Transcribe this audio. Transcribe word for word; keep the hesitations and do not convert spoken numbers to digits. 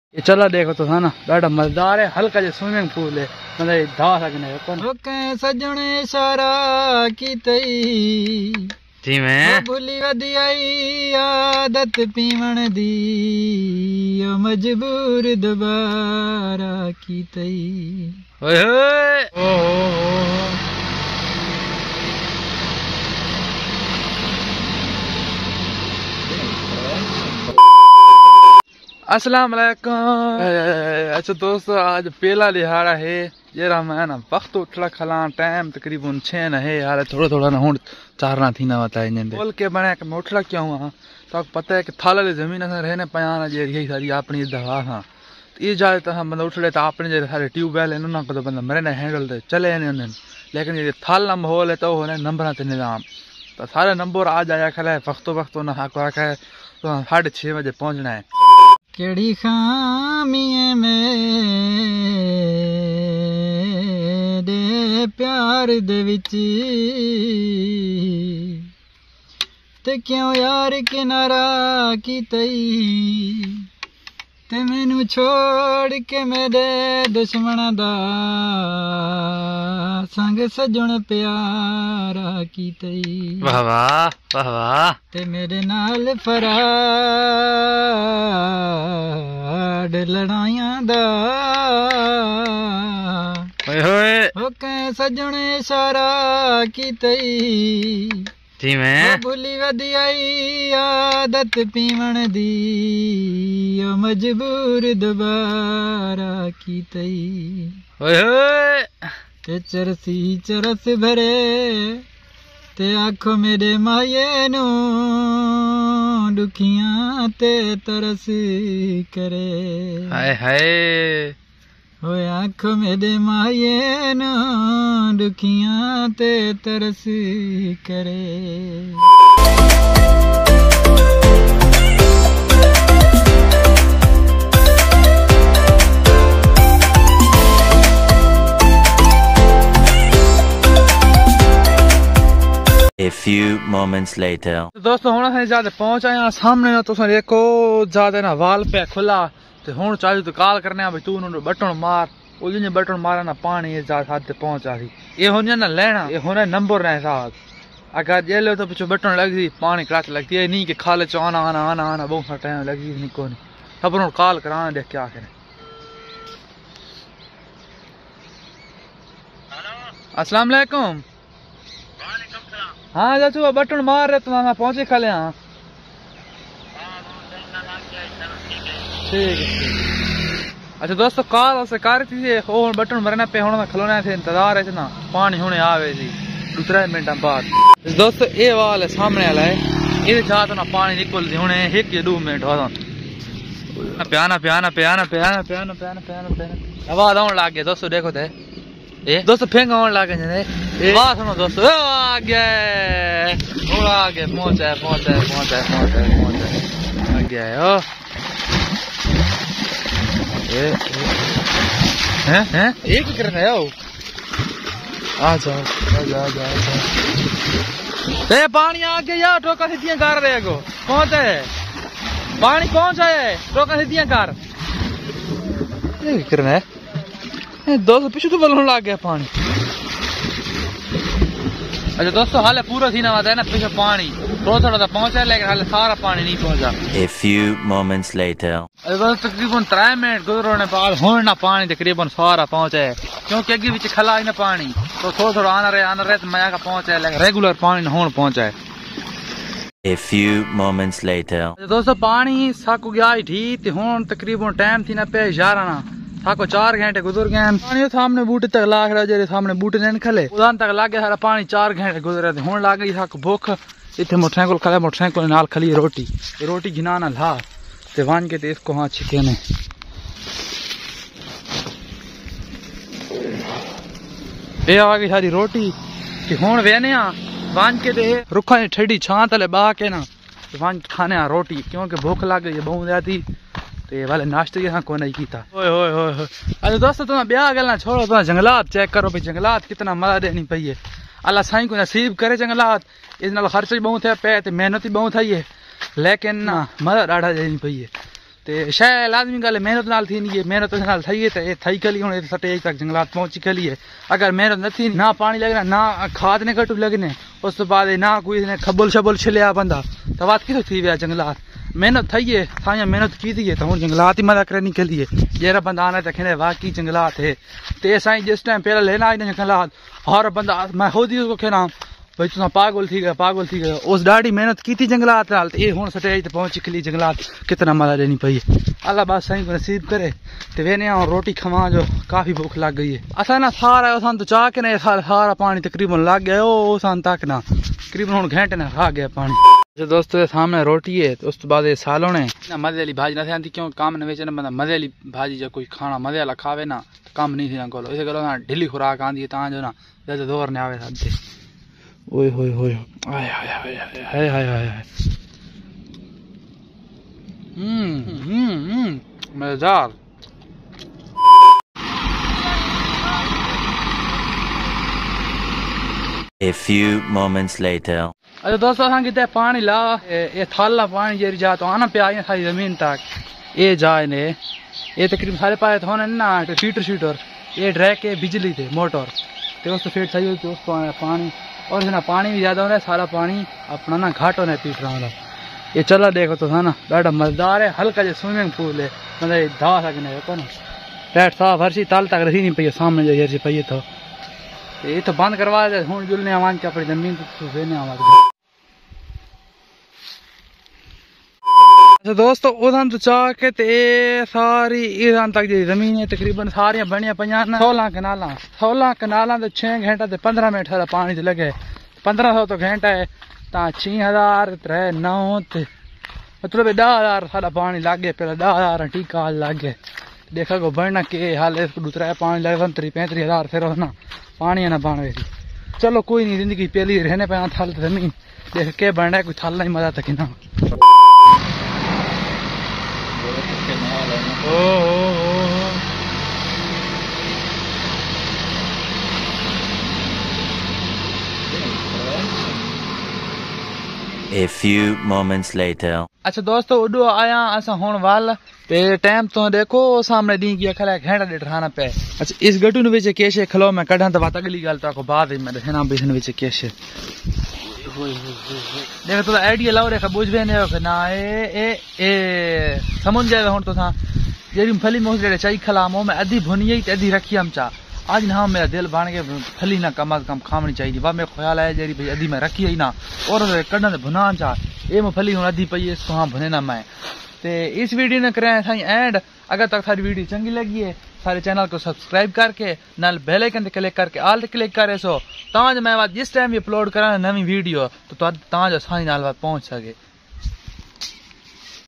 ये चला देखो तो था ना ॾाढा मज़ेदार है, हल्का जो स्विमिंग पूल है, मतलब धा सकने कौन सजने इशारा की तई जी मैं भूली वदी आई आदत पीवण दी ओ मजबूर दोबारा की तई ओए होए ओ अस्सलाम वालेकुम। अच्छा दोस्तों, आज पहला दिहाड़ा है जरा मैं ना वक्त उठला खला टाइम तकरीबन छह न है यार, थोड़ा थोड़ा ना हूँ चारना थी ना बता बोल के बने कि मैं उठला क्यों हाँ तो पता है कि थाला जमीन से रहने पाया ना जे यही सारी अपनी दवा हाँ ये जाए तो हम बंदा उठले तो अपने जो सारे ट्यूबवेल है ना को तो बंदा मरे ना हैंडल तो चले नहीं, लेकिन ये थाला माहौल है तो वो नंबर से निज़ाम तो सारे नंबर आ जाया खला है वक्तो वक्तो ना हाको आखा है तो साढ़े छः बजे पहुँचना है। केड़ी खामी में दे प्यार दे विच ते क्यों यार किनारा की तई ते मैनू छोड़ के मेरे दुश्मन दा संग सजन प्यारा की तई वाह वाह वाह वाह ते मेरे नाल फराड लड़ाइयां दा होए होए होके सजन इशारा की तई जी मैं भूली वदी आई आदत पीवण दी ओ मजबूर दोबारा की तई ओए होए ते चरसी चरस भरे ते आखो मेरे माये नू दुखियां ते तरस करे हाय हाय होए आखो मेरे माये नू दुखियां ते तरस करे। A few moments later. दोस्तों हुण असीं ज्यादा पहुंच आए हैं सामने ना तुसां देखो ज्यादा ना वाल पे खुला ते हुण चालू तो कॉल करने आ भाई तू उन्होंने बटन मार वो जिन्हें बटन मारा ना पानी इस हाथ ते पहुंचा थी ये होने ना लेना ये होने नंबर ना साथ अगर ये लो तो पीछे बटन लगती पानी क्लास लगती है नहीं कि खाले च आना आना आना आना बहुत सा टाइम लगी नहीं को नहीं अब उन्होंने कॉल कराना देख क्या करें। अस्सलाम वालेकुम। हाँ चाचू बटन मार रहे तो मैं पहुंचे खाले हाँ ठीक है। अच्छा दोस्तों कॉल से कर थी और बटन मरने पे होना खिलौने थे इंतजार है ना पानी होने आवे जी दूसरे मिनट बाद। दोस्तों ये वाल है सामने वाला है ये चाहते ना पानी निकल होने एक या दो मिनट बाद प्याना प्याना प्याना प्याना प्याना प्याना प्याना प्याना आवाज आने लग गया दोस्तों देखो थे ये दोस्तों फेंक आने लग गए आवाज सुनो दोस्तों आ गया आ गया पहुंचा है पहुंचा है पहुंचा है पहुंचा है पहुंचा है आ गया है ओ हैं हैं एक ही करना है आ जाओ आ जाओ आ जाओ ए पानी आ गया यार ठोका सीधियां कर रहे को पहुंचा है पानी पहुंचा है ठोका सीधियां कर ये करना है दोस्तों पीछे तो बलून लग गया पानी। अच्छा दोस्तों हाले पूरा सीना आता है ना पीछे पानी थोड़ा थोड़ा सा पहुंचा लेकिन हाले सारा पानी नहीं पहुंचा। A few moments later. बस तकरीबन त्रै मिनट गुजरने बाद हुण ना पानी तकरीबन सारा पहुंचा है क्योंकि अगे विच खला ही ना पानी तो थोड़ा थोड़ा आना रहे आना रहे तो मैं का पहुंचा है लेकिन रेगुलर पानी हुण पहुंचा है। A few moments later. दोस्तों पानी साको गया ही ठीक ते हुण तकरीबन टाइम थी ना पे ग्यारह ना साको चार घंटे गुजर गए पानी सामने बूटे तक लाग रहा जे सामने बूटे नहीं खले उदान तक लागे सारा पानी चार घंटे गुजरे थे हुण लाग गई साको भूख इतने मोटरसाइकिल खड़ा मोटरसाइकिल नाल खली रोटी रोटी घिना ना ला ते वन के ते इसको हाँ छिके ने ये आ गई सारी रोटी कि हुण वेने आ वन के ते रुखा ठेडी छां तले बा के ना वन खाने आ रोटी क्योंकि भूख लग गई बहुत ज्यादा ते वाले नाश्ते यहाँ को नहीं कीता। ओए ओए ओए अरे दोस्तों तुम ब्याह गलना छोड़ो तुम जंगलात चेक करो भाई जंगलात कितना मजा देनी पई है अल्लाह साईं को नसीब करे जंगलात इस नाल खर्च भी बहुत है पे ते मेहनत भी बहुत है लेकिन ना मजा डाढ़ा देनी पई है ते शै लाजमी गल मेहनत नाल थी नहीं है, मेहनत नाल थई है ते थई कली हुण स्टेज तक जंगलात पहुंची कली है। अगर मेहनत न थी ना पानी लगना ना खाद ने घटू लगने उस तो बाद ना कोई ने खबल शबल छिलिया बंदा तो बात किथों थी विया जंगलात। मेहनत थई है साया मेहनत की थी है तो हुण जंगलात ही मदद करनी कली है। जेरा बंदा आना तो कहने वाकई जंगलात है ते साईं जिस टाइम पहले लेना आई जंगलात हर बंदा मैं खुद ही उसको कहना भाई तुम पागल थी गया पागल थी गया उस डाड़ी मेहनत की थी जंगलात नाल ये हुण स्टेज ते पहुंची कली जंगलात कितना मजा देनी पई है। अल्लाह बस सही को नसीब करे ते वेने और रोटी खवा जो काफी भूख लग गई है। असा ना सारा सन तो चाह के ने सारा पानी तकरीबन लग गया ओ सन तक ना तकरीबन हुण घंटे ने खा गया पानी। जो दोस्तों सामने रोटी है तो उस तो बाद सालों ने मजे वाली भाजी नहीं आती क्यों काम ने वेचने बंदा मजे वाली भाजी जो कोई खाना मजे वाला खावे ना तो काम नहीं थी ना को इस गलो ना ढिली खुराक आंदी है ता जो ना ज्यादा दौर ने आवे साथे। ओए होए होए आय हाय हाय हाय हाय हाय हाय हम्म हम्म हम्म मजेदार। A few moments later. अच्छा दोस्तों असां किते पानी ला ये थाला पानी जेरी जा तो आना पे आई सारी जमीन तक ये जाए ने ये तकरीबन सारे पाए तो होने ना शीटर शीटर ये ड्रैक के बिजली थे मोटर तो उस तो फिर सही होती उसको आना पानी और ना पानी भी ज्यादा हो रहा है सारा पानी अपना ना घाट होना है पीट रहा है। ये चला देखो तो था ना बड़ा मजेदार है हल्का जो स्विमिंग पूल है मतलब धा सकने को ना पैट साफ हर चीज ताल तक रही नहीं पई सामने जो ये पई तो ये तो बंद करवा दे हूँ जुलने आवाज क्या अपनी जमीन तो देने आवाज। अच्छा दोस्तों उधन तो चाह के ते सारी ईरान तक जी जमीन है तकरीबन सारियां बनिया पईयां सोलह कनाल सोलह कनाल तो छह घंटा ते पंद्रह मिनट सारा पानी ते लगे पंद्रह सौ तो घंटा है ता छह हजार त्रै नौ ते मतलब दह हजार सारा पानी लग गया पहले दह हजार टीका लग गए देखा को बनना के हाल है दूसरा पानी लगे त्री पैंतीस हजार फिर ना पानी ना बन गई। चलो कोई नहीं जिंदगी पहली रहने पे थल जमीन देख के बनना है कोई थल नहीं मजा तक ना। ओ A few moments later. अच्छा दोस्तों उडो आया असा हुण वाल पे टाइम तो देखो सामने दी गया खला घंटा डेढ़ खाना पे। अच्छा इस गटू ने विच केशे खलो मैं कढा तो बात अगली गल तो को बाद में देखना बिसन विच केशे देखो तो आइडिया लाओ रेखा बुझबे ने ना ए ए ए समझ जाए हुण तो था जेरी फली मोस डेढ़ चाई खला मो में अधी भुनिए अधी रखी हम चा आज ना मेरा दिल बन के फली ना कम अज कम खावनी चाहिए बा मेरे ख्याल है जेरी भाई अधी मैं रखी ही ना और कढ़न भुना चा ये मैं फली हूँ अधी पई है इसको हाँ भुने ना मैं ते इस वीडियो ने करें साई एंड अगर तक सारी वीडियो चंगी लगी है सारे चैनल को सब्सक्राइब करके नाल बेल आइकन पे क्लिक करके ऑल पे क्लिक करे सो ताज मैं जिस टाइम भी अपलोड करा नवी वीडियो तो ताज आसानी नाल पहुंच सके।